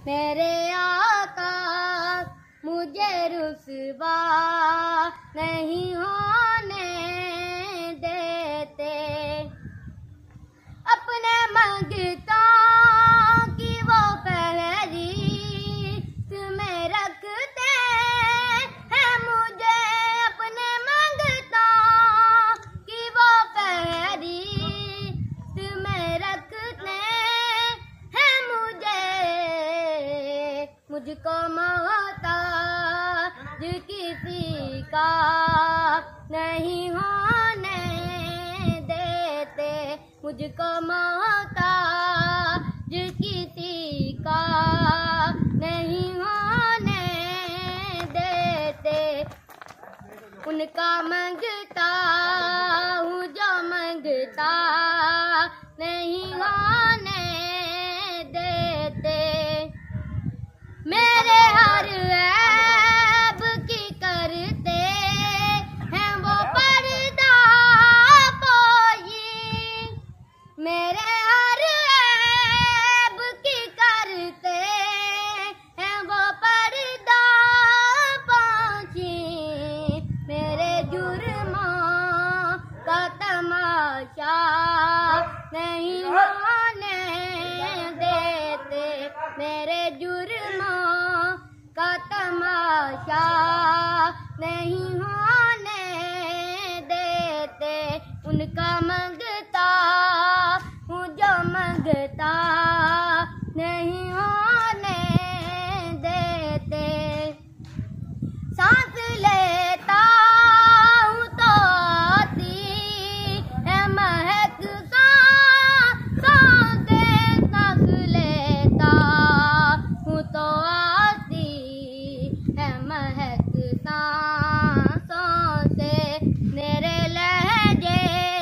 मेरे आका मुझे रुसवा नहीं होने देते। अपने मंगता की वो फहरिस्त में रखते हैं मुझे। अपने मंगता की वो फहरिस्त में रखते हैं मुझे। मुझको मोहताज किसी का नहीं होने देते। मुझको मोहताज किसी का नहीं होने देते। उनका मंगता हूँ जो मंगता नहीं होने देते। मेरे हर ऐब की करते हैं वो पर्दा पोई। मेरे हर ऐब की करते हैं वो पर्दा पोई। मेरे जुर्मों का तमाशा नहीं होने देते। मेरे जुर्मों का तमाशा नहीं होने देते। उनका मंगता हूँ जो मंगता नहीं होने देते। सांस लेता हूँ तो आती है महक सांसों से। सांस लेता हूँ तो आती है महक सांसों से। मेरे लहजे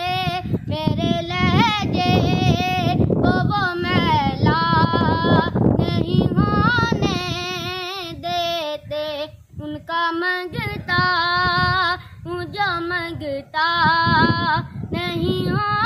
वो मैला नहीं होने देते। उनका मंगता हूँ जो मंगता नहीं हो